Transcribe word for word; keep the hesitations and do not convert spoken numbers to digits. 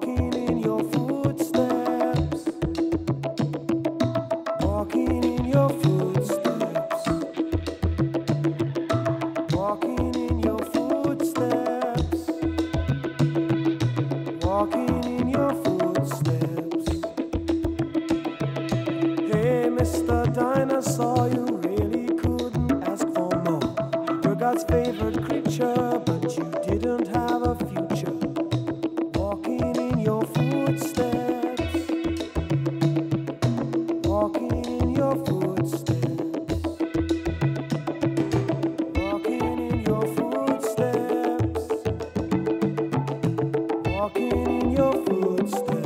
walking in your footsteps, walking in your footsteps, walking in your footsteps, walking in your footsteps. Hey, Mister Dinosaur, you really couldn't ask for more. You're God's favorite creature, but you didn't have a future. Walking in your footsteps, walking in your footsteps, walking in your footsteps, walking in your footsteps.